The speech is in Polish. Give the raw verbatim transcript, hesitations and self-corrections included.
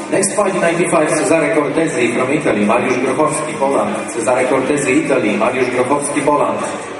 Next fight in ninety-five, Cesare Cortesi from Italy, Mariusz Grochowski, Poland. Cesare Cortesi, Italy, Mariusz Grochowski, Poland.